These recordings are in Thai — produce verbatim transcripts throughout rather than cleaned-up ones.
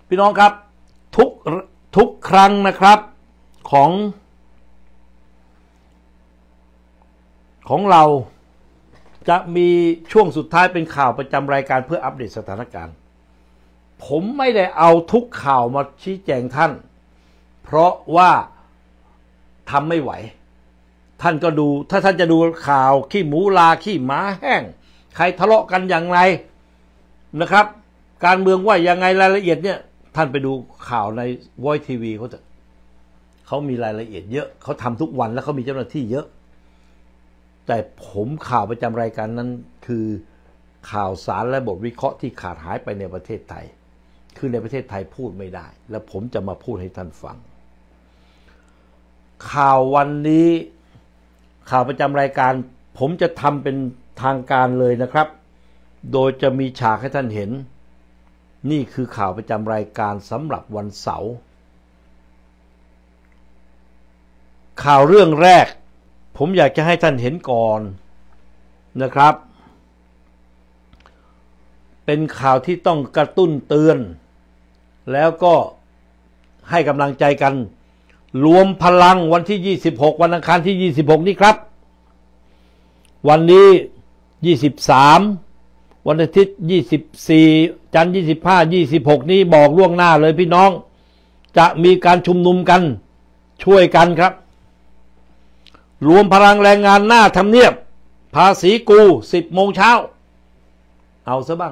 พี่น้องครับทุกทุกครั้งนะครับของของเราจะมีช่วงสุดท้ายเป็นข่าวประจำรายการเพื่ออัปเดตสถานการณ์ผมไม่ได้เอาทุกข่าวมาชี้แจงท่านเพราะว่าทำไม่ไหวท่านก็ดูถ้าท่านจะดูข่าวขี้หมูลาขี้หมาแห้งใครทะเลาะกันอย่างไรนะครับการเมืองว่ายังไงรายละเอียดเนี่ยท่านไปดูข่าวใน Voice ที วี เขาจะเขามีรายละเอียดเยอะเขาทำทุกวันแล้วเขามีเจ้าหน้าที่เยอะแต่ผมข่าวประจำรายการนั้นคือข่าวสารและบทวิเคราะห์ที่ขาดหายไปในประเทศไทยคือในประเทศไทยพูดไม่ได้แล้วผมจะมาพูดให้ท่านฟังข่าววันนี้ข่าวประจำรายการผมจะทำเป็นทางการเลยนะครับโดยจะมีฉากให้ท่านเห็นนี่คือข่าวประจำรายการสำหรับวันเสาร์ข่าวเรื่องแรกผมอยากจะให้ท่านเห็นก่อนนะครับเป็นข่าวที่ต้องกระตุ้นเตือนแล้วก็ให้กำลังใจกันรวมพลังวันที่ยี่สิบหกวันอังคารที่ยี่สิบหกนี้ครับวันนี้ยี่สิบสามวันอาทิตย์ยี่สิบสี่จันทร์ยี่สิบห้า ยี่สิบหกนี้บอกล่วงหน้าเลยพี่น้องจะมีการชุมนุมกันช่วยกันครับรวมพลังแรงงานหน้าทำเนียบภาษีกูสิบโมงเช้าเอาซะบ้าง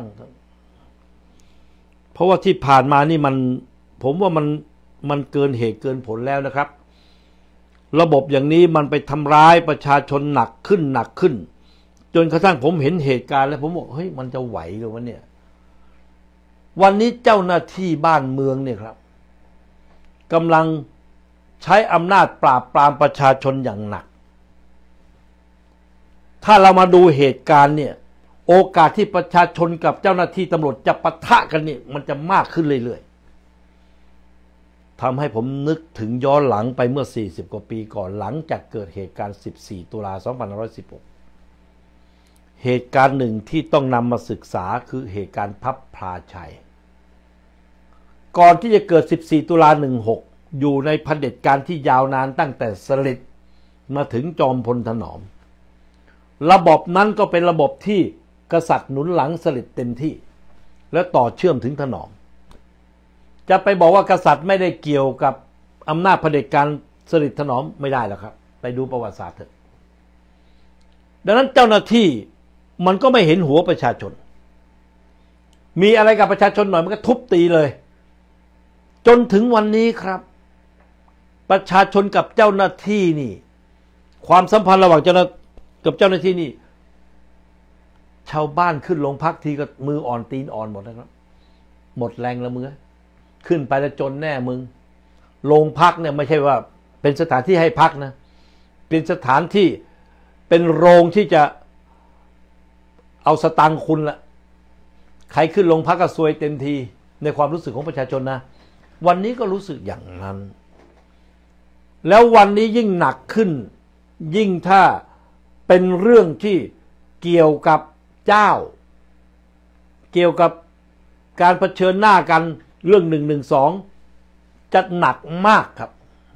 เพราะว่าที่ผ่านมานี่มันผมว่ามันมันเกินเหตุเกินผลแล้วนะครับระบบอย่างนี้มันไปทำร้ายประชาชนหนักขึ้นหนักขึ้นจนกระทั่งผมเห็นเหตุการณ์แล้วผมบอกเฮ้ยมันจะไหวหรือวะเนี่ยวันนี้เจ้าหน้าที่บ้านเมืองเนี่ยครับกำลังใช้อำนาจปราบปรามประชาชนอย่างหนักถ้าเรามาดูเหตุการณ์เนี่ยโอกาสที่ประชาชนกับเจ้าหน้าที่ตำรวจจะปะทะกันนี่มันจะมากขึ้นเรื่อยๆทำให้ผมนึกถึงย้อนหลังไปเมื่อสี่สิบกว่าปีก่อนหลังจากเกิดเหตุการณ์สิบสี่ตุลาสองพันห้าร้อยสิบหกเหตุการณ์หนึ่งที่ต้องนำมาศึกษาคือเหตุการณ์พับพลาชัยก่อนที่จะเกิดสิบสี่ตุลาสิบหกอยู่ในเผด็จการที่ยาวนานตั้งแต่สฤษดิ์มาถึงจอมพลถนอมระบบนั้นก็เป็นระบบที่กษัตริย์หนุนหลังสฤษดิ์เต็มที่และต่อเชื่อมถึงถนอมจะไปบอกว่ากษัตริย์ไม่ได้เกี่ยวกับอำนาจเผด็จการสฤษดิ์ถนอมไม่ได้แล้วครับไปดูประวัติศาสตร์เถอะดังนั้นเจ้าหน้าที่มันก็ไม่เห็นหัวประชาชนมีอะไรกับประชาชนหน่อยมันก็ทุบตีเลยจนถึงวันนี้ครับประชาชนกับเจ้าหน้าที่นี่ความสัมพันธ์ระหว่างเจ้าหน้ากับเจ้าหน้าที่นี่ชาวบ้านขึ้นโรงพักทีก็มืออ่อนตีนอ่อนหมดนะครับหมดแรงละมือขึ้นไปแล้วจนแน่มึงโรงพักเนี่ยไม่ใช่ว่าเป็นสถานที่ให้พักนะเป็นสถานที่เป็นโรงที่จะเอาสตังค์คุณละใครขึ้นโรงพักก็ซวยเต็มทีในความรู้สึกของประชาชนนะวันนี้ก็รู้สึกอย่างนั้นแล้ววันนี้ยิ่งหนักขึ้นยิ่งถ้าเป็นเรื่องที่เกี่ยวกับเจ้าเกี่ยวกับการเผชิญหน้ากันเรื่องหนึ่งหนึ่งสองจะหนักมากครับ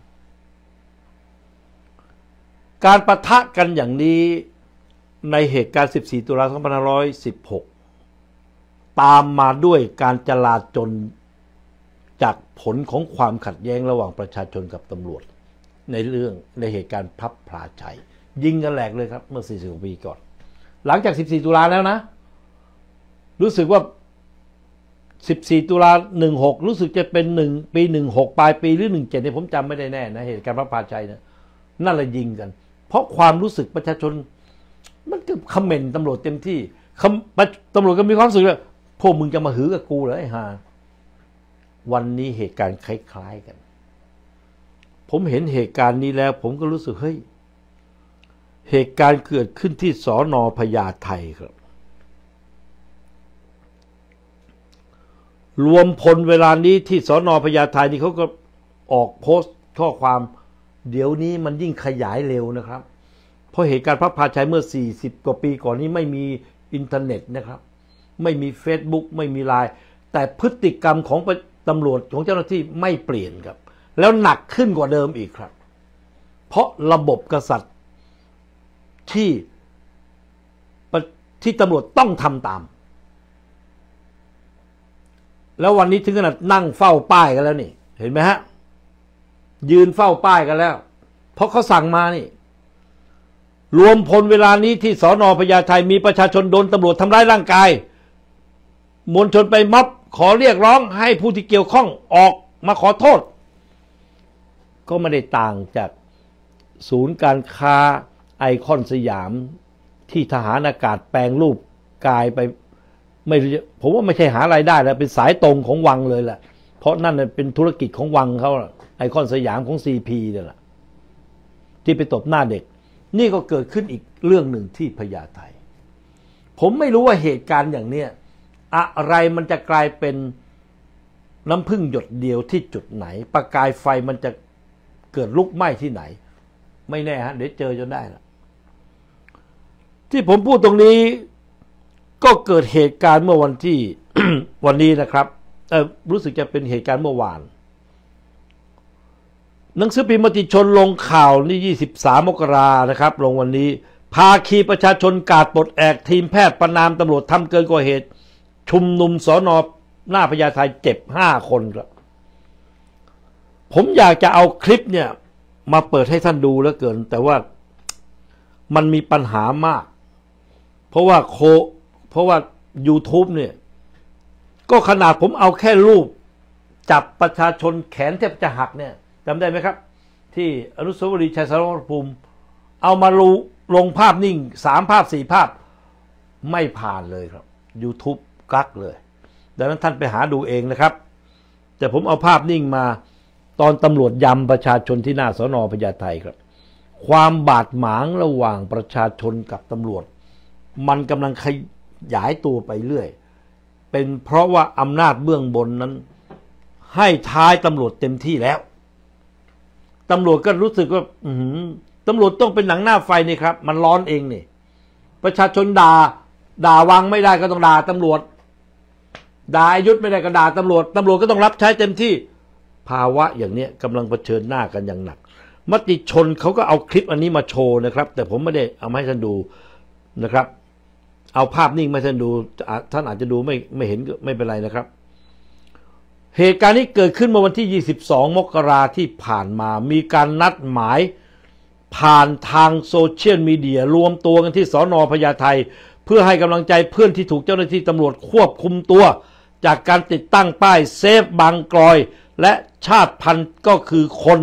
การปะทะกันอย่างนี้ในเหตุการณ์สิบสี่ตุลาสองพันห้าร้อยสิบหกตามมาด้วยการจลาจลจากผลของความขัดแย้งระหว่างประชาชนกับตำรวจในเรื่องในเหตุการณ์พับพลาชัยยิงกันแหลกเลยครับเมื่อสี่สิบปีก่อนหลังจากสิบสี่ตุลาแล้วนะรู้สึกว่าสิบสี่ตุลาสิบหกรู้สึกจะเป็นหนึ่งปีสิบหกปลายปีหรือสิบเจ็ดเนี่ยผมจำไม่ได้แน่นะเหตุการณ์พับพลาชัยนะนั่นแหละยิงกันเพราะความรู้สึกประชาชนมันก็คอมเมนต์ตำรวจเต็มที่ตำรวจก็มีความรู้สึกว่าพวกมึงจะมาหือกับกูเหรอไอ้ห่าวันนี้เหตุการณ์คล้ายๆกันผมเห็นเหตุการณ์นี้แล้วผมก็รู้สึกเฮ้ยเหตุการณ์เกิดขึ้นที่สน.พญาไทครับรวมพลเวลานี้ที่สน.พญาไทนี่เขาก็ออกโพสต์ข้อความเดี๋ยวนี้มันยิ่งขยายเร็วนะครับเพราะเหตุการณ์พับพลาชัยเมื่อสี่สิบกว่าปีก่อนนี้ไม่มีอินเทอร์เน็ตนะครับไม่มี Facebook ไม่มีไลน์แต่พฤติกรรมของตำรวจของเจ้าหน้าที่ไม่เปลี่ยนครับแล้วหนักขึ้นกว่าเดิมอีกครับเพราะระบบกษัตริย์ที่ที่ตำรวจต้องทำตามแล้ววันนี้ถึงขนาดนั่งเฝ้าป้ายกันแล้วนี่เห็นไหมฮะยืนเฝ้าป้ายกันแล้วเพราะเขาสั่งมานี่รวมพลเวลานี้ที่สน.พญาไทมีประชาชนโดนตำรวจทำร้ายร่างกายมวลชนไปม็อบขอเรียกร้องให้ผู้ที่เกี่ยวข้องออกมาขอโทษก็ไม่ได้ต่างจากศูนย์การค้าไอคอนสยามที่ทหารอากาศแปลงรูปกายไปไม่รู้ผมว่าไม่ใช่หารายได้แล้วเป็นสายตรงของวังเลยแหละเพราะนั่นเป็นธุรกิจของวังเขาไอคอนสยามของซีพีเนี่ยแหละที่ไปตบหน้าเด็กนี่ก็เกิดขึ้นอีกเรื่องหนึ่งที่พญาไทผมไม่รู้ว่าเหตุการณ์อย่างเนี้ยอะไรมันจะกลายเป็นน้ำพึ่งหยดเดียวที่จุดไหนประกายไฟมันจะเกิดลุกไหม้ที่ไหนไม่แน่ฮะเดี๋ยวเจอจนได้ละที่ผมพูดตรงนี้ก็เกิดเหตุการณ์เมื่อวันที่ วันนี้นะครับเออรู้สึกจะเป็นเหตุการณ์เมื่อวานหนังสือพิมพ์มติชนลงข่าวนี่ยี่สิบสามมกรานะครับลงวันนี้ภาคีประชาชนกาดปลดแอกทีมแพทย์ประนามตำรวจทำเกินกว่าเหตุชุมนุมสน.หน้าพญาไทเจ็บห้าคนครับผมอยากจะเอาคลิปเนี่ยมาเปิดให้ท่านดูแล้วเกินแต่ว่ามันมีปัญหามากเพราะว่าโคเพราะว่า YouTube เนี่ยก็ขนาดผมเอาแค่รูปจับประชาชนแขนแทบจะหักเนี่ยจำได้ไหมครับที่อนุสาวรีย์ชัยสมรภูมิเอามาลงลงภาพนิ่งสามภาพสี่ภาพไม่ผ่านเลยครับ YouTube กักเลยดังนั้นท่านไปหาดูเองนะครับแต่ผมเอาภาพนิ่งมาตอนตำรวจยำประชาชนที่หน้าสน.พญาไทครับความบาดหมางระหว่างประชาชนกับตำรวจมันกำลังขยายตัวไปเรื่อยเป็นเพราะว่าอำนาจเบื้องบนนั้นให้ท้ายตำรวจเต็มที่แล้วตำรวจก็รู้สึกว่าอืตำรวจต้องเป็นหนังหน้าไฟนี่ครับมันร้อนเองนี่ประชาชนด่าด่าวังไม่ได้ก็ต้องด่าตำรวจด่าอายุธไม่ได้ก็ด่าตำรวจตำรวจก็ต้องรับใช้เต็มที่ภาวะอย่างนี้กำลังเผชิญหน้ากันอย่างหนักมติชนเขาก็เอาคลิปอันนี้มาโชว์นะครับแต่ผมไม่ได้เอามาให้ท่านดูนะครับเอาภาพนิ่งมาให้ท่านดูท่านอาจจะดูไม่ไม่เห็นก็ไม่เป็นไรนะครับเหตุการณ์นี้เกิดขึ้นเมื่อวันที่ยี่สิบสองมกราที่ผ่านมามีการนัดหมายผ่านทางโซเชียลมีเดียรวมตัวกันที่สน.พญาไทเพื่อให้กำลังใจเพื่อนที่ถูกเจ้าหน้าที่ตำรวจควบคุมตัวจากการติดตั้งป้ายเซฟบางกลอยและชาติพันธุ์ก็คือคน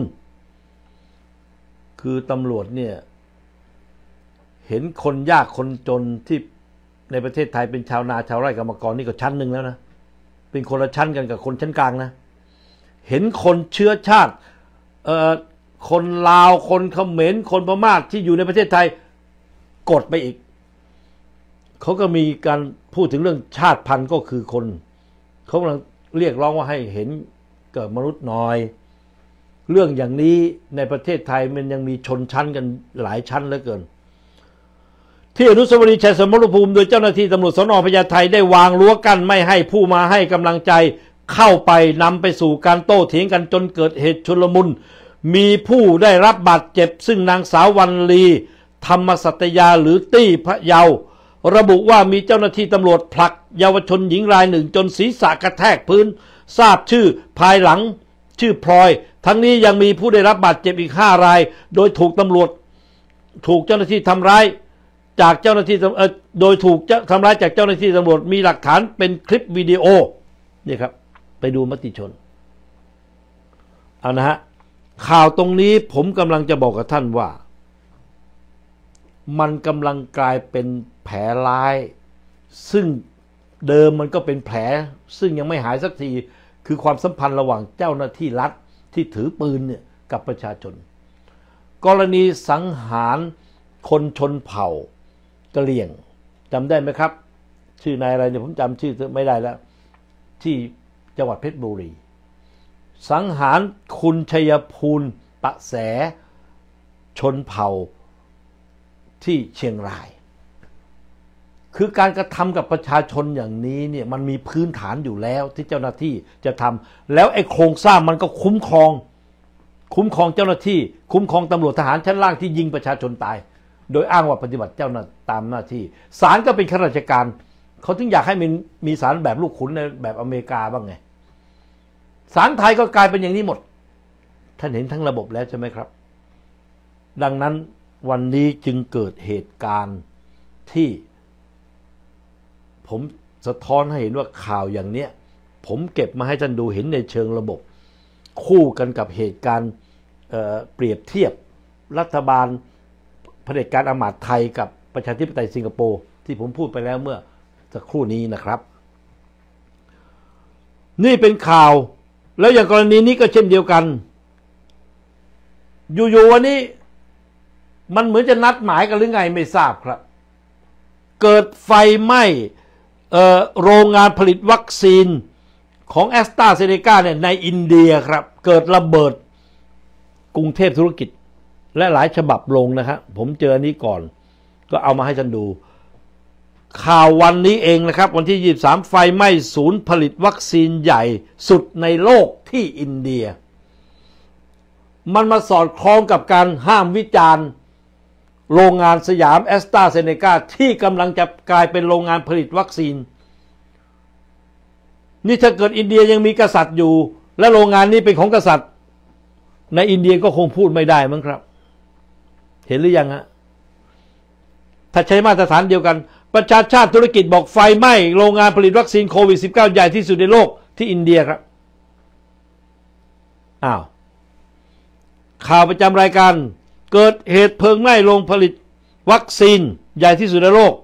คือตำรวจเนี่ยเห็นคนยากคนจนที่ในประเทศไทยเป็นชาวนาชาวไร่กรรมกรนี่ก็ชั้นหนึ่งแล้วนะเป็นคนละชั้นกันกับคนชั้นกลางนะเห็นคนเชื้อชาติเอ่อคนลาวคนเขมรคนพม่าที่อยู่ในประเทศไทยกดไปอีกเขาก็มีการพูดถึงเรื่องชาติพันธุ์ก็คือคนเขากำลังเรียกร้องว่าให้เห็นเกิดมนุษย์น้อยเรื่องอย่างนี้ในประเทศไทยมันยังมีชนชั้นกันหลายชั้นเหลือเกินที่อนุสาวรีย์ชัยสมรภูมิโดยเจ้าหน้าที่ตำรวจสน.พญาไทได้วางรั้วกั้นไม่ให้ผู้มาให้กำลังใจเข้าไปนำไปสู่การโต้เถียงกันจนเกิดเหตุชุลมุนมีผู้ได้รับบาดเจ็บซึ่งนางสาววรรลีธรรมสัตยาหรือตี้พะเยาระบุว่ามีเจ้าหน้าที่ตำรวจผลักเยาวชนหญิงรายหนึ่งจนศีรษะกระแทกพื้นทราบชื่อภายหลังชื่อพลอยทั้งนี้ยังมีผู้ได้รับบาดเจ็บอีกห้ารายโดยถูกตำรวจถูกเจ้าหน้าที่ทำร้ายจากเจ้าหน้าที่เอ่อโดยถูกทำร้ายจากเจ้าหน้าที่ตำรวจมีหลักฐานเป็นคลิปวิดีโอนี่ครับไปดูมติชนเอานะฮะข่าวตรงนี้ผมกำลังจะบอกกับท่านว่ามันกำลังกลายเป็นแผลร้ายซึ่งเดิมมันก็เป็นแผลซึ่งยังไม่หายสักทีคือความสัมพันธ์ระหว่างเจ้าหน้าที่รัฐที่ถือปืนเนี่ยกับประชาชนกรณีสังหารคนชนเผ่ากะเหรี่ยงจำได้ไหมครับชื่อนายอะไรเนี่ยผมจำชื่อไม่ได้แล้วที่จังหวัดเพชรบุรีสังหารคุณชัยภูลปะแสชนเผ่าที่เชียงรายคือการกระทำกับประชาชนอย่างนี้เนี่ยมันมีพื้นฐานอยู่แล้วที่เจ้าหน้าที่จะทำแล้วไอ้โครงสร้างมันก็คุ้มครองคุ้มครองเจ้าหน้าที่คุ้มครองตำรวจทหารชั้นล่างที่ยิงประชาชนตายโดยอ้างว่าปฏิบัติเจ้าหน้าตามหน้าที่ศาลก็เป็นข้าราชการเขาถึงอยากให้มีมีศาลแบบลูกขุนในแบบอเมริกาบ้างไงศาลไทยก็กลายเป็นอย่างนี้หมดท่านเห็นทั้งระบบแล้วใช่ไหมครับดังนั้นวันนี้จึงเกิดเหตุการณ์ที่ผมสะท้อนให้เห็นว่าข่าวอย่างเนี้ยผมเก็บมาให้ท่านดูเห็นในเชิงระบบคู่กันกับเหตุการณ์ เอ่อ เปรียบเทียบรัฐบาลเผด็จการอำมาตย์ไทยกับประชาธิปไตยสิงคโปร์ที่ผมพูดไปแล้วเมื่อสักครู่นี้นะครับนี่เป็นข่าวแล้วอย่างกรณีนี้ก็เช่นเดียวกันอยู่ๆวันนี้มันเหมือนจะนัดหมายกันหรือไงไม่ทราบครับเกิดไฟไหม้โรงงานผลิตวัคซีนของแอสตราเซเนกาเนี่ยในอินเดียครับเกิดระเบิดกรุงเทพธุรกิจและหลายฉบับลงนะครับผมเจออันนี้ก่อนก็เอามาให้ท่านดูข่าววันนี้เองนะครับวันที่ยี่สิบสามไฟไหม้ศูนย์ผลิตวัคซีนใหญ่สุดในโลกที่อินเดียมันมาสอดคล้องกับการห้ามวิจารณ์โรงงานสยามแอสตราเซเนกาที่กำลังจะกลายเป็นโรงงานผลิตวัคซีนนี่ถ้าเกิดอินเดียยังมีกษัตริย์อยู่และโรงงานนี้เป็นของกษัตริย์ในอินเดียก็คงพูดไม่ได้มั้งครับเห็นหรือยังฮะถ้าใช้มาตรฐานเดียวกันประชาชาติธุรกิจบอกไฟไหม้โรงงานผลิตวัคซีนโควิด สิบเก้า ใหญ่ที่สุดในโลกที่อินเดียครับอ้าวข่าวประจำรายการเกิดเหตุเพลิงไหม้โรงผลิตวัคซีนใหญ่ที่สุดในโลก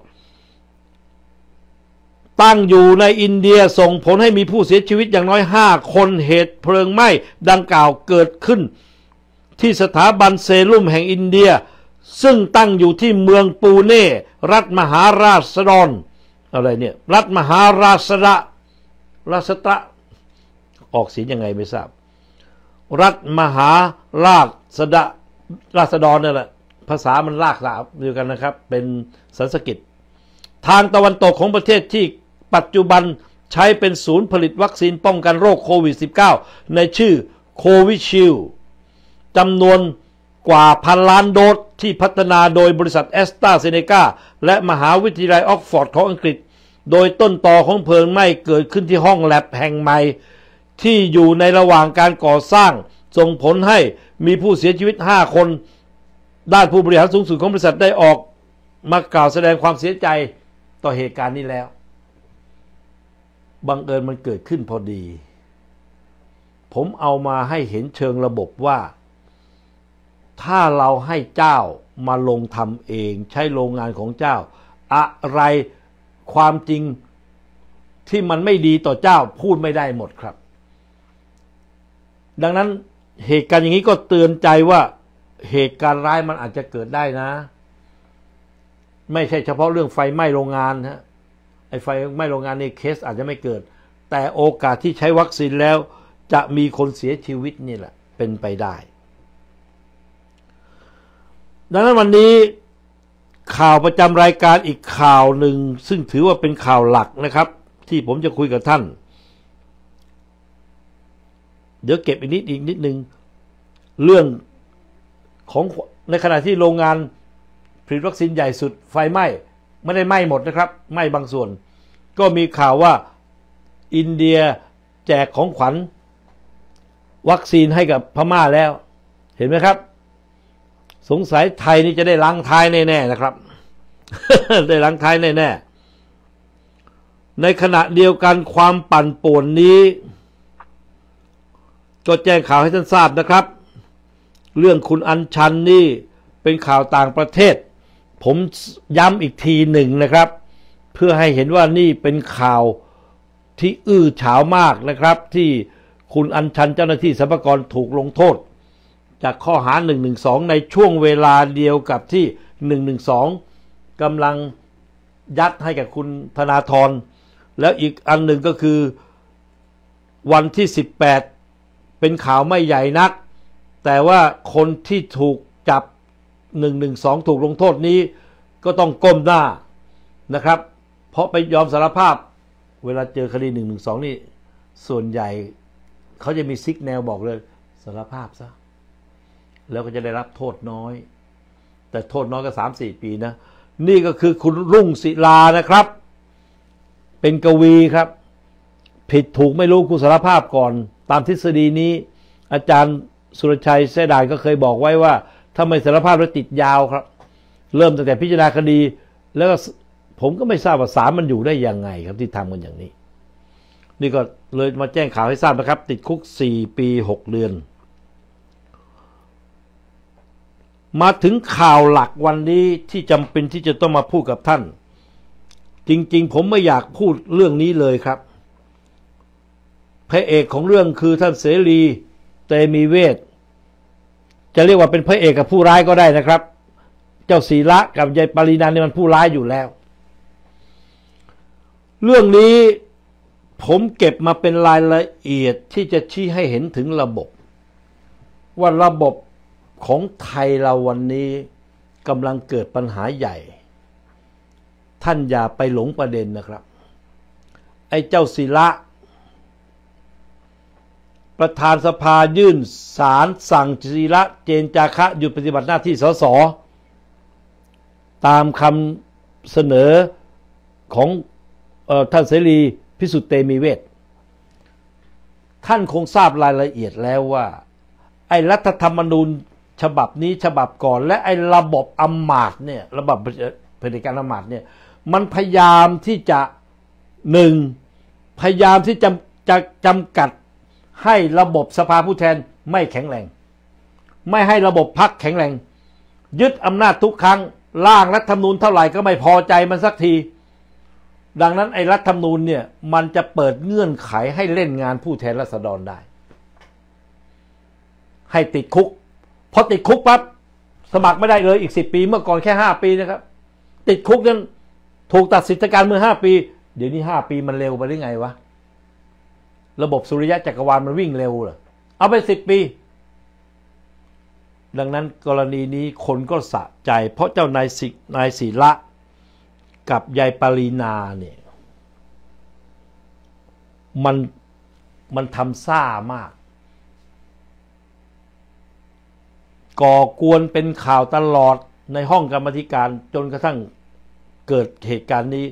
ตั้งอยู่ในอินเดียส่งผลให้มีผู้เสียชีวิตอย่างน้อยห้าคนเหตุเพลิงไหม้ดังกล่าวเกิดขึ้นที่สถาบันเซรุ่มแห่งอินเดียซึ่งตั้งอยู่ที่เมืองปูเน่รัฐมหาราษฎรอะไรเนี่ยรัฐมหาราษฎรราษฎรออกเสียงยังไงไม่ทราบรัฐมหาราษฎรราษฎรนั่นแหละภาษามันลากสาบเดียวกันนะครับเป็นสันสกฤตทางตะวันตกของประเทศที่ปัจจุบันใช้เป็นศูนย์ผลิตวัคซีนป้องกันโรคโควิด สิบเก้า ในชื่อโควิชิลจำนวนกว่าพันล้านโดสที่พัฒนาโดยบริษัทแอสตราเซเนกาและมหาวิทยาลัยออกฟอร์ดของอังกฤษโดยต้นตอของเพลิงไหม้เกิดขึ้นที่ห้องแลบแห่งใหม่ที่อยู่ในระหว่างการก่อสร้างส่งผลให้มีผู้เสียชีวิตห้าคนด้านผู้บริหารสูงสุดของบริษัทได้ออกมากล่าวแสดงความเสียใจต่อเหตุการณ์นี้แล้วบังเอิญมันเกิดขึ้นพอดีผมเอามาให้เห็นเชิงระบบว่าถ้าเราให้เจ้ามาลงทำเองใช้โรงงานของเจ้าอะไรความจริงที่มันไม่ดีต่อเจ้าพูดไม่ได้หมดครับดังนั้นเหตุการณ์อย่างนี้ก็เตือนใจว่าเหตุการณ์ร้ายมันอาจจะเกิดได้นะไม่ใช่เฉพาะเรื่องไฟไหม้โรงงานฮะไอ้ไฟไหม้โรงงานนี่เคสอาจจะไม่เกิดแต่โอกาสที่ใช้วัคซีนแล้วจะมีคนเสียชีวิตนี่แหละเป็นไปได้ดังนั้นวันนี้ข่าวประจำรายการอีกข่าวหนึ่งซึ่งถือว่าเป็นข่าวหลักนะครับที่ผมจะคุยกับท่านเดี๋ยวเก็บอีกนิดอีกนิดนึงเรื่องของในขณะที่โรงงานผลิตวัคซีนใหญ่สุดไฟไหม้ไม่ได้ไหม้หมดนะครับไหม้บางส่วนก็มีข่าวว่าอินเดียแจกของขวัญวัคซีนให้กับพม่าแล้วเห็นไหมครับสงสัยไทยนี่จะได้ล้างท้ายแน่ๆนะครับ ได้ล้างท้ายแน่ๆในขณะเดียวกันความปั่นป่วนนี้ก็แจ้งข่าวให้ท่านทราบนะครับเรื่องคุณอัญชันนี่เป็นข่าวต่างประเทศผมย้ำอีกทีหนึ่งนะครับเพื่อให้เห็นว่านี่เป็นข่าวที่อื้อฉาวมากนะครับที่คุณอัญชันเจ้าหน้าที่สรรพากรถูกลงโทษจากข้อหาหนึ่งหนึ่งสองในช่วงเวลาเดียวกับที่หนึ่งหนึ่งสองกำลังยัดให้กับคุณธนาธรแล้วอีกอันหนึ่งก็คือวันที่สิบแปดเป็นข่าวไม่ใหญ่นักแต่ว่าคนที่ถูกจับหนึ่งหนึ่งสองถูกลงโทษนี้ก็ต้องก้มหน้านะครับเพราะไปยอมสารภาพเวลาเจอคดีหนึ่งหนึ่งสองนี่ส่วนใหญ่เขาจะมีซิกแนวบอกเลยสารภาพซะแล้วก็จะได้รับโทษน้อยแต่โทษน้อยก็สามสี่ปีนะนี่ก็คือคุณรุ่งศิลานะครับเป็นกวีครับผิดถูกไม่รู้คุณสารภาพก่อนตามทฤษฎีนี้อาจารย์สุรชัยแสดานก็เคยบอกไว้ว่าถ้าไม่สารภาพแล้วติดยาวครับเริ่มตั้งแต่พิจารณาคดีแล้วก็ผมก็ไม่ทราบว่าศาลมันอยู่ได้ยังไงครับที่ทำกันอย่างนี้นี่ก็เลยมาแจ้งข่าวให้ทราบนะครับติดคุกสี่ปีหกเดือนมาถึงข่าวหลักวันนี้ที่จำเป็นที่จะต้องมาพูดกับท่านจริงๆผมไม่อยากพูดเรื่องนี้เลยครับพระเอกของเรื่องคือท่านเสรีเตมีเวทจะเรียกว่าเป็นพระเอกกับผู้ร้ายก็ได้นะครับเจ้าศิระกับยายปรินาเนี่ยมันผู้ร้ายอยู่แล้วเรื่องนี้ผมเก็บมาเป็นรายละเอียดที่จะชี้ให้เห็นถึงระบบว่าระบบของไทยเราวันนี้กำลังเกิดปัญหาใหญ่ท่านอย่าไปหลงประเด็นนะครับไอ้เจ้าศิระประธานสภายื่นศาลสั่งศิระเจนจาคะหยุดปฏิบัติหน้าที่สสตามคำเสนอของเอ่อท่านเสรีพิสุทธิ์เตมีเวทท่านคงทราบรายละเอียดแล้วว่าไอ้รัฐธรรมนูญฉบับนี้ฉบับก่อนและไอ้ระบบอำมาตย์เนี่ยระบบเผด็จการอำมาตย์เนี่ยมันพยายามที่จะหนึ่งพยายามที่จะจะจำกัดให้ระบบสภาผู้แทนไม่แข็งแรงไม่ให้ระบบพรรคแข็งแรงยึดอำนาจทุกครั้งร่างรัฐธรรมนูญเท่าไหร่ก็ไม่พอใจมันสักทีดังนั้นไอ้รัฐธรรมนูญเนี่ยมันจะเปิดเงื่อนไขให้เล่นงานผู้แทนราษฎรได้ให้ติดคุกพอติดคุกปั๊บสมัครไม่ได้เลยอีกสิบปีเมื่อก่อนแค่ห้าปีนะครับติดคุกนั้นถูกตัดสิทธิการเมื่อห้าปีเดี๋ยวนี้ห้าปีมันเร็วไปได้ไงวะระบบสุริยะจักรวาลมันวิ่งเร็วเหรอเอาไปสิบปีดังนั้นกรณีนี้คนก็สะใจเพราะเจ้านายศินายศิระกับยายปรีนาเนี่ยมันมันทำซ่ามากก่อกวนเป็นข่าวตลอดในห้องกรรมธิการจนกระทั่งเกิดเหตุการณ์นี้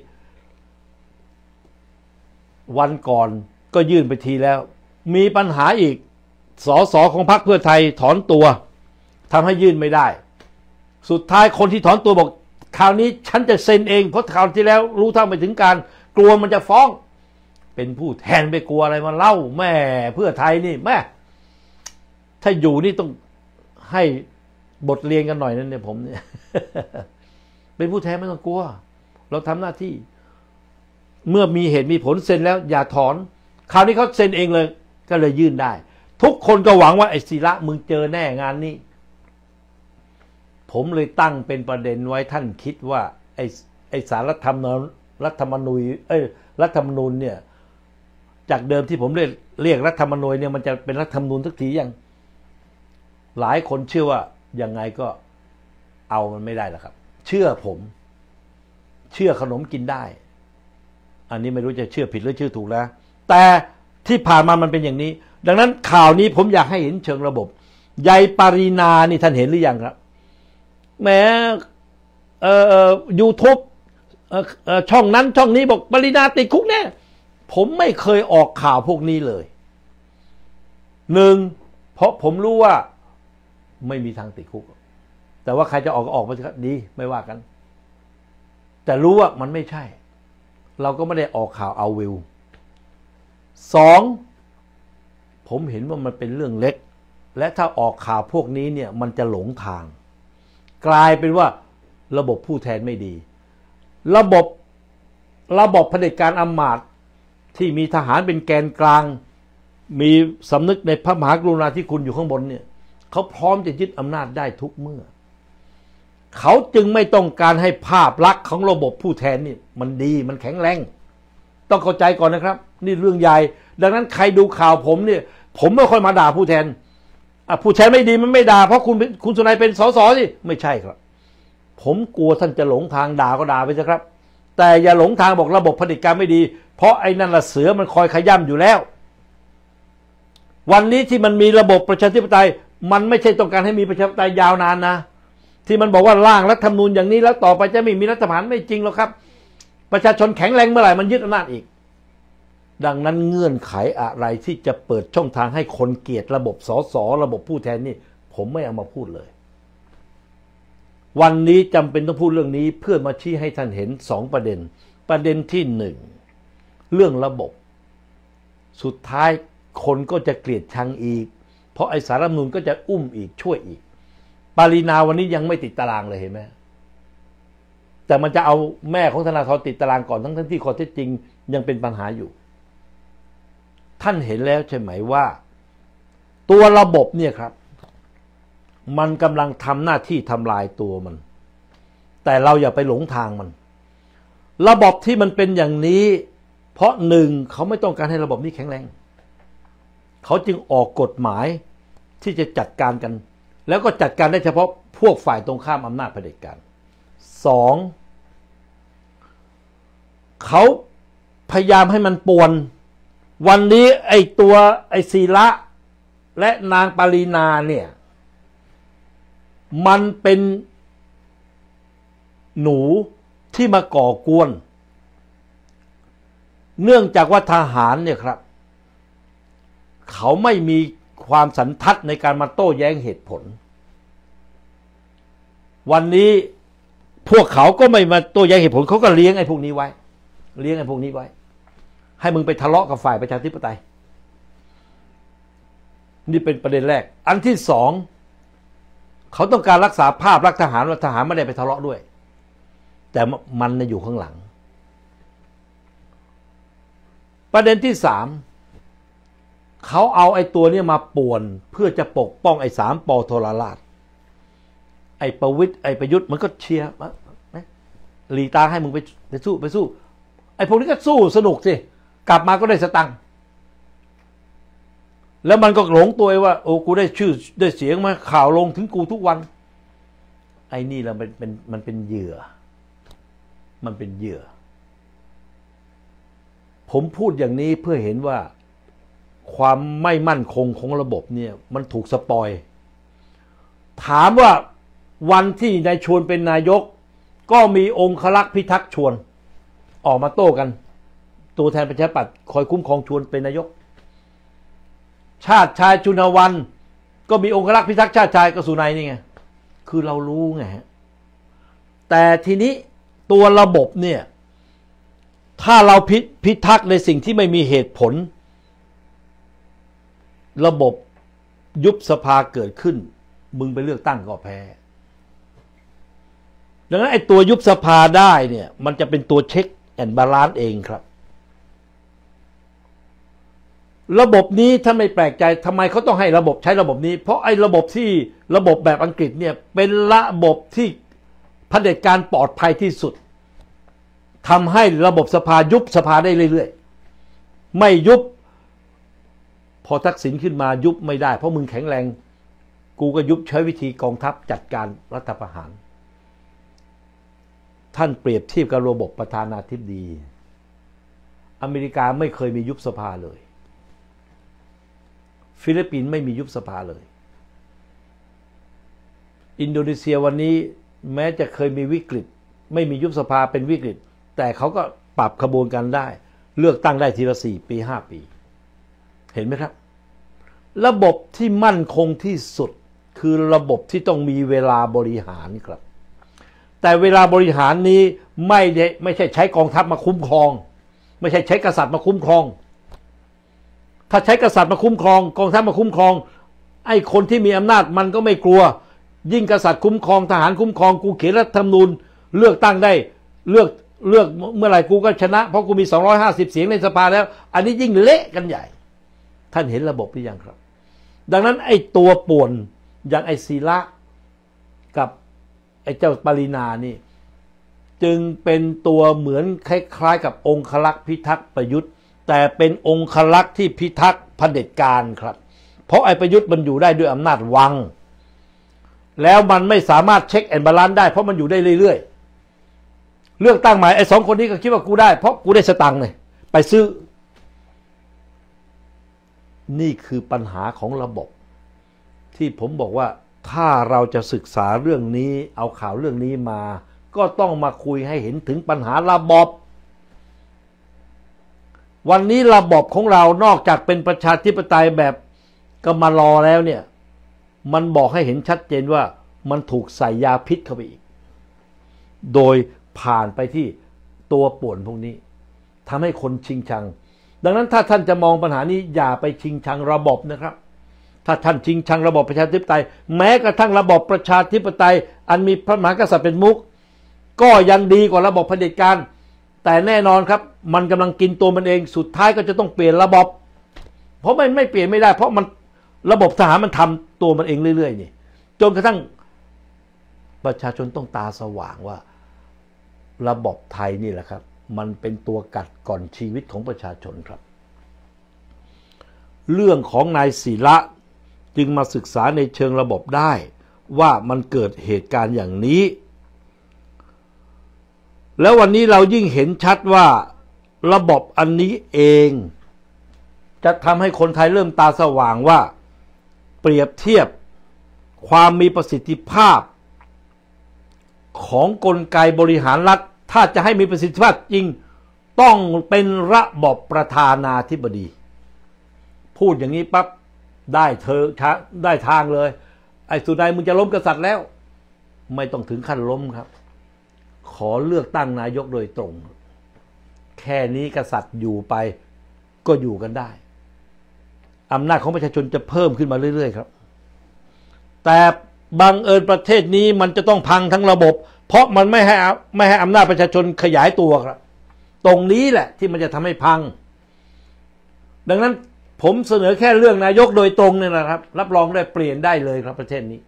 วันก่อนก็ยื่นไปทีแล้วมีปัญหาอีกสสของพรรคเพื่อไทยถอนตัวทำให้ยื่นไม่ได้สุดท้ายคนที่ถอนตัวบอกคราวนี้ฉันจะเซ็นเองเพราะคราวที่แล้วรู้เท่าไม่ถึงการกลัวมันจะฟ้องเป็นผู้แทนไปกลัวอะไรมาเล่าแม่เพื่อไทยนี่แม่ถ้าอยู่นี่ต้องให้บทเรียนกันหน่อยนั่นเนี่ยผมเนี่ย เป็นผู้แทนไม่ต้องกลัวเราทำหน้าที่เมื่อมีเหตุมีผลเซ็นแล้วอย่าถอนคราวนี้เขาเซ็นเองเลยก็เลยยื่นได้ทุกคนก็หวังว่าไอ้ศิระมึงเจอแน่งานนี้ผมเลยตั้งเป็นประเด็นไว้ท่านคิดว่าไอ้ไอ้สารรัฐธรรมนูญรัฐธรรมนูญเอ้ยรัฐธรรมนูญเนี่ยจากเดิมที่ผมเรียกเรียกรัฐธรรมนูญเนี่ยมันจะเป็นรัฐธรรมนูญสักทียังหลายคนเชื่อว่ายังไงก็เอามันไม่ได้หรอกครับเชื่อผมเชื่อขนมกินได้อันนี้ไม่รู้จะเชื่อผิดหรือเชื่อถูกแล้วแต่ที่ผ่านมามันเป็นอย่างนี้ดังนั้นข่าวนี้ผมอยากให้เห็นเชิงระบบยายปรินานี่ท่านเห็นหรือยังครับแม้เอ่อยูทูบช่องนั้นช่องนี้บอกปรินาติดคุกแน่ผมไม่เคยออกข่าวพวกนี้เลยหนึ่งเพราะผมรู้ว่าไม่มีทางติดคุกแต่ว่าใครจะออกก็ออกมาครับดีไม่ว่ากันแต่รู้ว่ามันไม่ใช่เราก็ไม่ได้ออกข่าวเอาวิวสองผมเห็นว่ามันเป็นเรื่องเล็กและถ้าออกข่าวพวกนี้เนี่ยมันจะหลงทางกลายเป็นว่าระบบผู้แทนไม่ดีระบบระบบเผด็จการอำมาตย์ที่มีทหารเป็นแกนกลางมีสำนึกในพระมหากรุณาธิคุณอยู่ข้างบนเนี่ยเขาพร้อมจะยึดอำนาจได้ทุกเมื่อเขาจึงไม่ต้องการให้ภาพลักษณ์ของระบบผู้แทนนี่มันดีมันแข็งแรงต้องเข้าใจก่อนนะครับนี่เรื่องใหญ่ดังนั้นใครดูข่าวผมเนี่ยผมไม่ค่อยมาด่าผู้แทนผู้แทนไม่ดีมันไม่ด่าเพราะคุณคุณสุนัยเป็นสสสิไม่ใช่ครับผมกลัวท่านจะหลงทางด่าก็ด่าไปสิครับแต่อย่าหลงทางบอกระบบเผด็จการไม่ดีเพราะไอ้นั่นละเสือมันคอยขย่ำอยู่แล้ววันนี้ที่มันมีระบบประชาธิปไตยมันไม่ใช่ต้องการให้มีประชาธิปไตยยาวนานนะที่มันบอกว่าร่างรัฐธรรมนูญอย่างนี้แล้วต่อไปจะไม่มีรัฐประหารไม่จริงหรอกครับประชาชนแข็งแรงเมื่อไหร่มันยึดอำนาจอีกดังนั้นเงื่อนไขอะไรที่จะเปิดช่องทางให้คนเกลียดระบบสสระบบผู้แทนนี่ผมไม่เอามาพูดเลยวันนี้จำเป็นต้องพูดเรื่องนี้เพื่อมาชี้ให้ท่านเห็นสองประเด็นประเด็นที่หนึ่งเรื่องระบบสุดท้ายคนก็จะเกลียดชังอีกเพราะไอ้สารรัฐธรรมนูญก็จะอุ้มอีกช่วยอีกปารีนาวันนี้ยังไม่ติดตารางเลยเห็นไหมแต่มันจะเอาแม่ของธนาธรติดตารางก่อนทั้งทั้งที่ข้อเท็จจริงยังเป็นปัญหาอยู่ท่านเห็นแล้วใช่ไหมว่าตัวระบบเนี่ยครับมันกำลังทำหน้าที่ทำลายตัวมันแต่เราอย่าไปหลงทางมันระบบที่มันเป็นอย่างนี้เพราะหนึ่งเขาไม่ต้องการให้ระบบนี้แข็งแรงเขาจึงออกกฎหมายที่จะจัดการกันแล้วก็จัดการได้เฉพาะพวกฝ่ายตรงข้ามอำนาจเผด็จการสองเขาพยายามให้มันป่วนวันนี้ไอ้ตัวไอ้ศิระและนางปรีนาเนี่ยมันเป็นหนูที่มาก่อกวนเนื่องจากว่าทหารเนี่ยครับเขาไม่มีความสันทัดในการมาโต้แย้งเหตุผลวันนี้พวกเขาก็ไม่มาโต้แย้งเหตุผลเขาก็เลี้ยงไอ้พวกนี้ไว้เลี้ยงไอ้พวกนี้ไว้ให้มึงไปทะเลาะกับฝ่ายประชาธิปไตยนี่เป็นประเด็นแรกอันที่สองเขาต้องการรักษาภาพลักษณ์ทหารว่าทหารไม่ได้ไปทะเลาะด้วยแต่มันน่ะอยู่ข้างหลังประเด็นที่สามเขาเอาไอ้ตัวนี้มาป่วนเพื่อจะปกป้องไอ้สามปทรราชไอ้ประวิตรไอ้ประยุทธ์มันก็เชียร์หลีตาให้มึงไปไปสู้ไปสู้ไอ้พวกนี้ก็สู้สนุกสิกลับมาก็ได้สตังค์แล้วมันก็หลงตัวว่าโอ้กูได้ชื่อได้เสียงมาข่าวลงถึงกูทุกวันไอ้นี่แหละมันเป็นมันเป็นเหยื่อมันเป็นเหยื่อผมพูดอย่างนี้เพื่อเห็นว่าความไม่มั่นคงของระบบเนี่ยมันถูกสปอยถามว่าวันที่นายชวนเป็นนายกก็มีองครักษ์พิทักษ์ชวนออกมาโต้กันตัวแทนประชาธิปัตย์คอยคุ้มครองชวนเป็นนายกชาติชายชุนวันก็มีองครักษ์พิทักษ์ชาติชายก็สุนัยนี่ไงคือเรารู้ไงฮะแต่ทีนี้ตัวระบบเนี่ยถ้าเราพิพิทักษ์ในสิ่งที่ไม่มีเหตุผลระบบยุบสภาเกิดขึ้นมึงไปเลือกตั้งก็แพ้ดังนั้นไอ้ตัวยุบสภาได้เนี่ยมันจะเป็นตัวเช็คแอนด์บาลานซ์เองครับระบบนี้ถ้าไม่แปลกใจทำไมเขาต้องให้ระบบใช้ระบบนี้เพราะไอ้ระบบที่ระบบแบบอังกฤษเนี่ยเป็นระบบที่เผด็จการปลอดภัยที่สุดทำให้ระบบสภายุบสภาได้เรื่อยๆไม่ยุบพอทักษิณขึ้นมายุบไม่ได้เพราะมึงแข็งแรงกูก็ยุบใช้วิธีกองทัพจัดการรัฐประหารท่านเปรียบเทียบกับระบบประธานาธิบดีอเมริกาไม่เคยมียุบสภาเลยฟิลิปปินส์ไม่มียุบสภาเลยอินโดนีเซียวันนี้แม้จะเคยมีวิกฤตไม่มียุบสภาเป็นวิกฤตแต่เขาก็ปรับขบวนการได้เลือกตั้งได้ทีละสี่ปีห้าปีเห็นไหมครับระบบที่มั่นคงที่สุดคือระบบที่ต้องมีเวลาบริหารครับแต่เวลาบริหารนี้ไม่ได้ไม่ใช่ใช้กองทัพมาคุ้มครองไม่ใช่ใช้กษัตริย์มาคุ้มครองถ้าใช้กษัตริย์มาคุ้มครองกองทัพมาคุ้มครองไอ้คนที่มีอำนาจมันก็ไม่กลัวยิ่งกษัตริย์คุ้มครองทหารคุ้มครองกูเขียนรัฐธรรมนูญเลือกตั้งได้เลือกเลือกเมื่อไหร่กูก็ชนะเพราะกูมีสองร้อยห้าสิบเสียงในสภาแล้วอันนี้ยิ่งเละกันใหญ่ท่านเห็นระบบหรือยังครับดังนั้นไอ้ตัวป่วนอย่างไอ้ศิระกับไอ้เจ้าปรินานี่จึงเป็นตัวเหมือนคล้ายๆกับองครักษ์พิทักษ์ประยุทธ์แต่เป็นองครักษ์ที่พิทักษ์เผด็จการครับเพราะไอ้ประยุทธ์มันอยู่ได้ด้วยอำนาจวังแล้วมันไม่สามารถเช็คแอนด์บาลานซ์ได้เพราะมันอยู่ได้เรื่อยๆเลือกตั้งใหม่ไอ้สองคนนี้ก็คิดว่ากูได้เพราะกูได้สตังค์เลยไปซื้อนี่คือปัญหาของระบบที่ผมบอกว่าถ้าเราจะศึกษาเรื่องนี้เอาข่าวเรื่องนี้มาก็ต้องมาคุยให้เห็นถึงปัญหาระบบวันนี้ระบบของเรานอกจากเป็นประชาธิปไตยแบบกำมารอแล้วเนี่ยมันบอกให้เห็นชัดเจนว่ามันถูกใส่ยาพิษเข้าไปอีกโดยผ่านไปที่ตัวป่วนพวกนี้ทำให้คนชิงชังดังนั้นถ้าท่านจะมองปัญหานี้อย่าไปชิงชังระบบนะครับถ้าท่านชิงชังระบบประชาธิปไตยแม้กระทั่งระบบประชาธิปไตยอันมีพระมหากษัตริย์เป็นมุขก็ยังดีกว่าระบบเผด็จการแต่แน่นอนครับมันกำลังกินตัวมันเองสุดท้ายก็จะต้องเปลี่ยนระบบเพราะมันไม่เปลี่ยนไม่ได้เพราะมันระบบทหารมันทำตัวมันเองเรื่อยๆนี่จนกระทั่งประชาชนต้องตาสว่างว่าระบบไทยนี่แหละครับมันเป็นตัวกัดก่อนชีวิตของประชาชนครับเรื่องของนายศิระจึงมาศึกษาในเชิงระบบได้ว่ามันเกิดเหตุการณ์อย่างนี้แล้ววันนี้เรายิ่งเห็นชัดว่าระบบอันนี้เองจะทำให้คนไทยเริ่มตาสว่างว่าเปรียบเทียบความมีประสิทธิภาพของกลไกบริหารรัฐถ้าจะให้มีประสิทธิภาพจริงต้องเป็นระบบประธานาธิบดีพูดอย่างนี้ปั๊บได้เธอได้ทางเลยไอ้สุดท้ายมึงจะล้มกษัตริย์แล้วไม่ต้องถึงขั้นล้มครับขอเลือกตั้งนายกโดยตรงแค่นี้กษัตริย์อยู่ไปก็อยู่กันได้อำนาจของประชาชนจะเพิ่มขึ้นมาเรื่อยๆครับแต่บังเอิญประเทศนี้มันจะต้องพังทั้งระบบเพราะมันไม่ให้ไม่ให้อำนาจประชาชนขยายตัวครับตรงนี้แหละที่มันจะทำให้พังดังนั้นผมเสนอแค่เรื่องนายกโดยตรงเนี่ยนะครับรับรองได้เปลี่ยนได้เลยครับประเทศนี้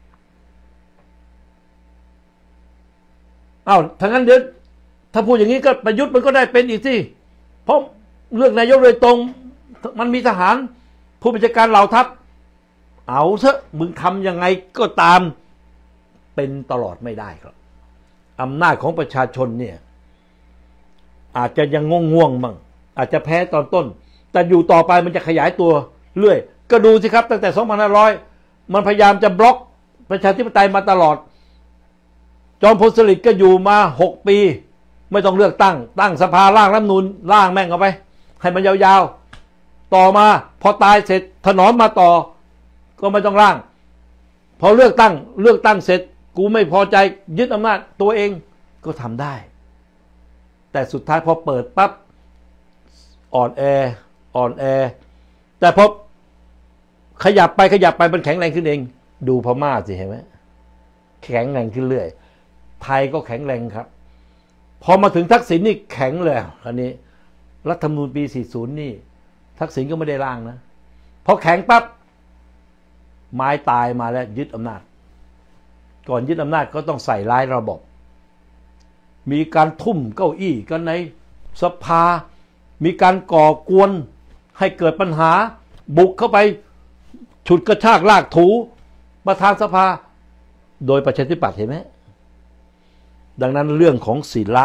อ้าวถ้างั้นเดี๋ยวถ้าพูดอย่างนี้ก็ประยุทธ์มันก็ได้เป็นอีกสิเพราะเรื่องนายกโดยตรงมันมีทหารผู้บัญชาการเหล่าทัพเอาเถอะมึงทำยังไงก็ตามเป็นตลอดไม่ได้ครับอำนาจของประชาชนเนี่ยอาจจะยังง่วงๆบ้างอาจจะแพ้ตอนต้นแต่อยู่ต่อไปมันจะขยายตัวเรื่อยก็ดูสิครับตั้งแต่สองพันห้าร้อยมันพยายามจะบล็อกประชาธิปไตยมาตลอดจอมพลสฤษดิ์ก็อยู่มาหกปีไม่ต้องเลือกตั้งตั้งสภาร่างรัฐธรรมนูญร่างแม่งเอาไปให้มันยาวๆต่อมาพอตายเสร็จถนอมมาต่อก็ไม่ต้องร่างพอเลือกตั้งเลือกตั้งเสร็จกูไม่พอใจยึดอำนาจตัวเองก็ทำได้แต่สุดท้ายพอเปิดปั๊บอ่อนแออ่อนแอแต่พอขยับไปขยับไปมันแข็งแรงขึ้นเองดูพม่าสิเห็นไหมแข็งแรงขึ้นเรื่อยไทยก็แข็งแรงครับพอมาถึงทักษิณนี่แข็งเลยอันนี้รัฐธรรมนูญปีสี่สิบนี่ทักษิณก็ไม่ได้ร่างนะพอแข็งปั๊บไม้ตายมาแล้วยึดอำนาจก่อนยึดอำนาจก็ต้องใส่ร้ายระบบมีการทุ่มเก้าอี้กันในสภามีการก่อกวนให้เกิดปัญหาบุกเข้าไปฉุดกระชากลากถูประธานสภาโดยประชาธิปัตย์เห็นไหมดังนั้นเรื่องของศิระ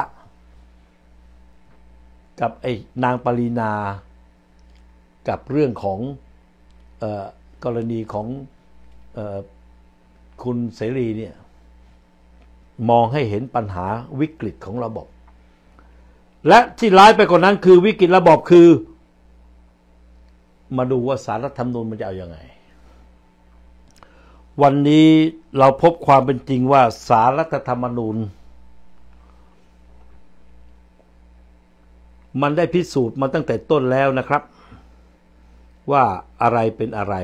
กับไอ้นางปรีนากับเรื่องของเอ่อกรณีของเอ่อคุณเสรีเนี่ยมองให้เห็นปัญหาวิกฤตของระบบและที่ร้ายไปกว่านั้นคือวิกฤตระบบคือมาดูว่าศาลรัฐธรรมนูญมันจะเอายังไงวันนี้เราพบความเป็นจริงว่าศาลรัฐธรรมนูญมันได้พิสูจน์มาตั้งแต่ต้นแล้วนะครับว่าอะไรเป็นอะไร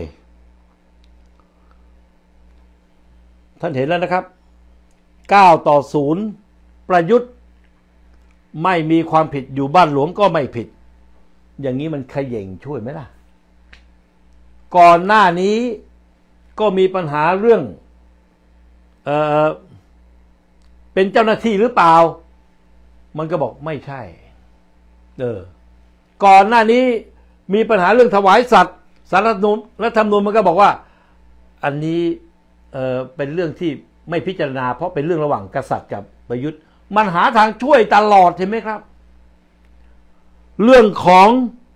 ท่านเห็นแล้วนะครับเก้าต่อศูนย์ประยุทธ์ไม่มีความผิดอยู่บ้านหลวงก็ไม่ผิดอย่างนี้มันเขย่งช่วยไหมล่ะก่อนหน้านี้ก็มีปัญหาเรื่องเอ่อเป็นเจ้าหน้าที่หรือเปล่ามันก็บอกไม่ใช่เออก่อนหน้านี้มีปัญหาเรื่องถวายสัตว์สารรัฐธรรมนูญรัฐธรรมนูญมันก็บอกว่าอันนี้เอ่อเป็นเรื่องที่ไม่พิจารณาเพราะเป็นเรื่องระหว่างกษัตริย์กับประยุทธ์มันหาทางช่วยตลอดเห็นไหมครับเรื่องของ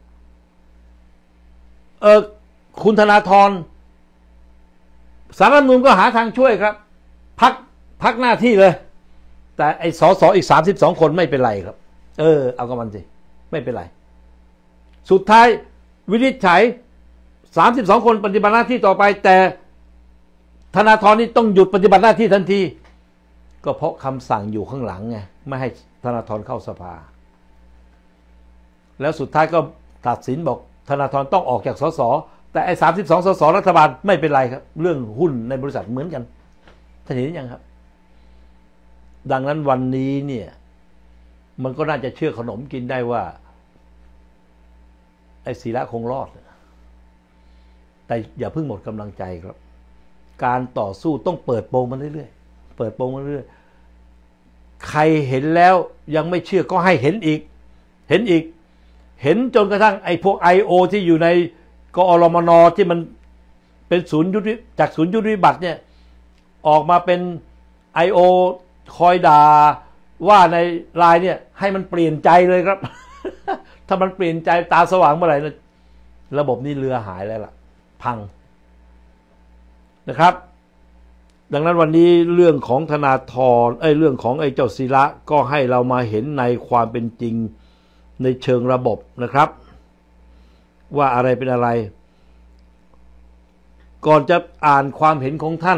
เออคุณธนาธรสารรัฐธรรมนูญก็หาทางช่วยครับพักพักหน้าที่เลยแต่ไอ้สสอีกสามสิบสองคนไม่เป็นไรครับเออเอากับมันสิไม่เป็นไรสุดท้ายวินิจฉัยสามสิบสองคนปฏิบัติหน้าที่ต่อไปแต่ธนาธรนี่ต้องหยุดปฏิบัติหน้าที่ทันทีก็เพราะคำสั่งอยู่ข้างหลังไงไม่ให้ธนาธรเข้าสภาแล้วสุดท้ายก็ตัดสินบอกธนาธรต้องออกจากสสแต่ไอ้สามสิบสองสสรัฐบาลไม่เป็นไรครับเรื่องหุ้นในบริษัทเหมือนกันท่านเห็นยังครับดังนั้นวันนี้เนี่ยมันก็น่าจะเชื่อขนมกินได้ว่าไอ้ศิระคงรอดแต่อย่าเพิ่งหมดกำลังใจครับการต่อสู้ต้องเปิดโปงมันเรื่อยๆเปิดโปงมันเรื่อยๆใครเห็นแล้วยังไม่เชื่อก็ให้เห็นอีกเห็นอีกเห็นจนกระทั่งไอ้พวก ไอ โอ ที่อยู่ในกอรมนที่มันเป็นศูนย์ยุทธจากศูนย์ยุทธวิบัติเนี่ยออกมาเป็น ไอ โอ คอยด่าว่าในไลน์เนี่ยให้มันเปลี่ยนใจเลยครับ ถ้ามันเปลี่ยนใจตาสว่างเมื่อไหร่นะระบบนี้เรือหายแล้วล่ะพังนะครับดังนั้นวันนี้เรื่องของธนาธรไอ้เรื่องของไอ้เจ้าศิระก็ให้เรามาเห็นในความเป็นจริงในเชิงระบบนะครับว่าอะไรเป็นอะไรก่อนจะอ่านความเห็นของท่าน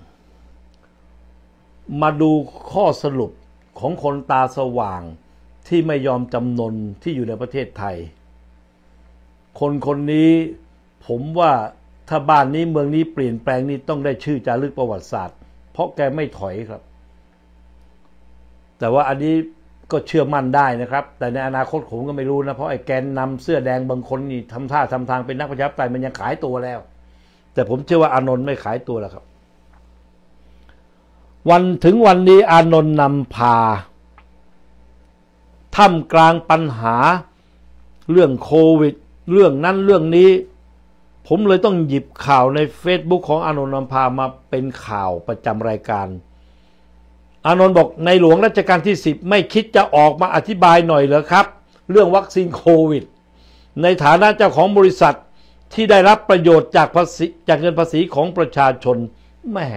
มาดูข้อสรุปของคนตาสว่างที่ไม่ยอมจำนนที่อยู่ในประเทศไทยคนคนนี้ผมว่าถ้าบ้านนี้เมืองนี้เปลี่ยนแปลงนี้ต้องได้ชื่อจารึกประวัติศาสตร์เพราะแกไม่ถอยครับแต่ว่าอันนี้ก็เชื่อมั่นได้นะครับแต่ในอนาคตผมก็ไม่รู้นะเพราะไอ้แกนนำเสื้อแดงบางคนนี่ทำท่าทำทางเป็นนักประชาธิปไตยมันยังขายตัวแล้วแต่ผมเชื่อว่าอานนท์ไม่ขายตัวแล้วครับวันถึงวันนี้อานนท์นำพาท่ามกลางปัญหาเรื่องโควิดเรื่องนั้นเรื่องนี้ผมเลยต้องหยิบข่าวใน Facebook ของอานนท์นำพามาเป็นข่าวประจำรายการอานนท์บอกในหลวงรัชกาลที่สิบไม่คิดจะออกมาอธิบายหน่อยเหรอครับเรื่องวัคซีนโควิดในฐานะเจ้าของบริษัทที่ได้รับประโยชน์จากภาษีจากเงินภาษีของประชาชนแหม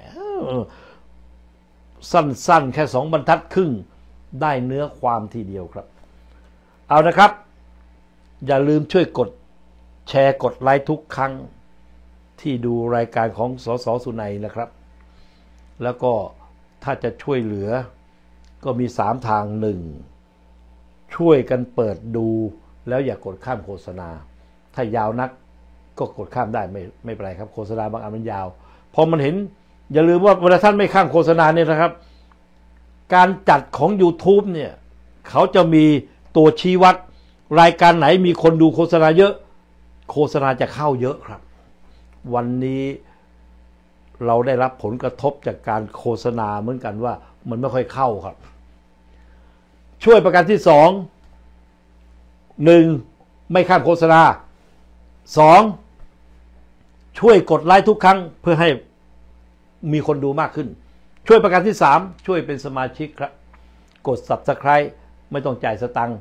สั้นๆแค่สองบรรทัดครึ่งได้เนื้อความทีเดียวครับเอานะครับอย่าลืมช่วยกดแชร์กดไลค์ทุกครั้งที่ดูรายการของสสสุนัยนะครับแล้วก็ถ้าจะช่วยเหลือก็มีสามทางหนึ่งช่วยกันเปิดดูแล้วอย่ากดข้ามโฆษณาถ้ายาวนักก็กดข้ามได้ไม่ไม่เป็นไรครับโฆษณาบางอันมันยาวพอมันเห็นอย่าลืมว่าเวลาท่านไม่ข้ามโฆษณาเนี่ยนะครับการจัดของ YouTube เนี่ยเขาจะมีตัวชี้วัดรายการไหนมีคนดูโฆษณาเยอะโฆษณาจะเข้าเยอะครับวันนี้เราได้รับผลกระทบจากการโฆษณาเหมือนกันว่ามันไม่ค่อยเข้าครับช่วยประการที่สองหนึ่งไม่ข้ามโฆษณาสองช่วยกดไลค์ทุกครั้งเพื่อให้มีคนดูมากขึ้นช่วยประการที่สามช่วยเป็นสมาชิกครับกด ซับสไครบ์ ไม่ต้องจ่ายสตังค์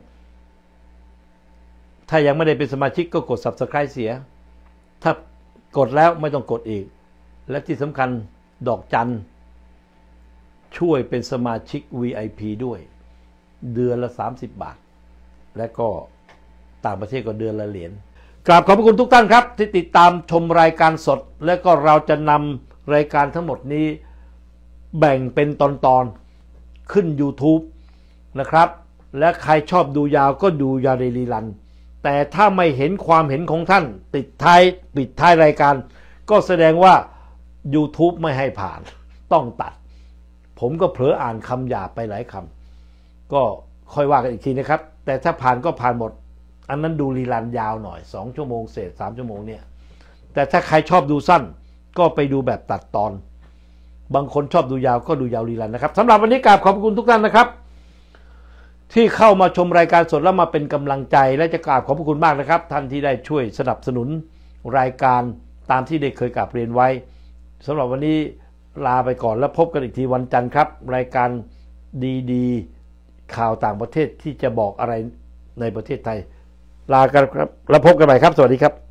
ถ้ายังไม่ได้เป็นสมาชิกก็กด ซับสไครบ์ เสียถ้ากดแล้วไม่ต้องกดอีกและที่สำคัญดอกจันช่วยเป็นสมาชิก วี ไอ พี ด้วยเดือนละสามสิบบาทและก็ต่างประเทศก็เดือนละเหรียญกราบขอบพระคุณทุกท่านครับที่ติดตามชมรายการสดและก็เราจะนำรายการทั้งหมดนี้แบ่งเป็นตอนๆขึ้น YouTube นะครับและใครชอบดูยาวก็ดูยาวในรีลันแต่ถ้าไม่เห็นความเห็นของท่านติดท้ายปิดท้ายรายการก็แสดงว่า YouTube ไม่ให้ผ่านต้องตัดผมก็เผลออ่านคำหยาบไปหลายคำก็ค่อยว่ากันอีกทีนะครับแต่ถ้าผ่านก็ผ่านหมดอันนั้นดูรีลันยาวหน่อยสองชั่วโมงเศษสามชั่วโมงเนี่ยแต่ถ้าใครชอบดูสั้นก็ไปดูแบบตัดตอนบางคนชอบดูยาวก็ดูยาวรีลันนะครับสำหรับวันนี้กราบขอบคุณทุกท่านนะครับที่เข้ามาชมรายการสดแล้วมาเป็นกำลังใจและจะกราบขอบคุณมากนะครับท่านที่ได้ช่วยสนับสนุนรายการตามที่ได้เคยกราบเรียนไว้สำหรับวันนี้ลาไปก่อนแล้วพบกันอีกทีวันจันทร์ครับรายการดีๆข่าวต่างประเทศที่จะบอกอะไรในประเทศไทยลากันครับแล้วพบกันใหม่ครับสวัสดีครับ